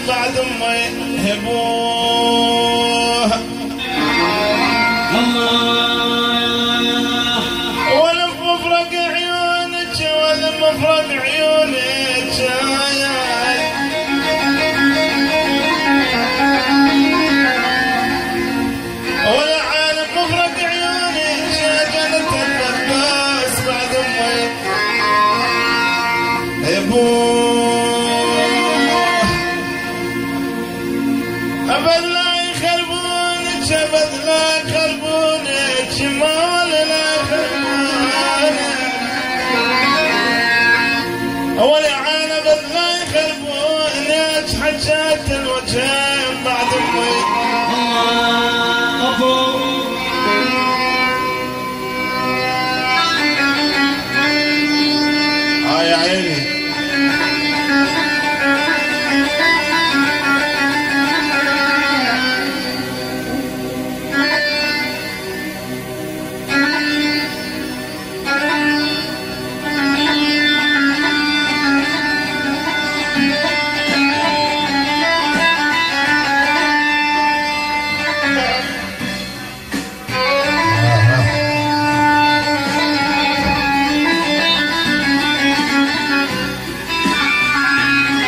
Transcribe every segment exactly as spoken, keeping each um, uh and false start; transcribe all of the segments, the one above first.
بعد ما يهبوها ولا مفرق عيونك ولا مفرق عيونك ولا عالم مفرق عيونك جنة الفردوس بعد ما يهبوها أبد لا يخربونك أبد لا يخربونك مال لا يخربونك ولا عان أبد لا يخربونك حجات الوجهين بعد ما آه يا عيني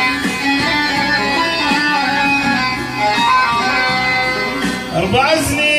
أربع سنين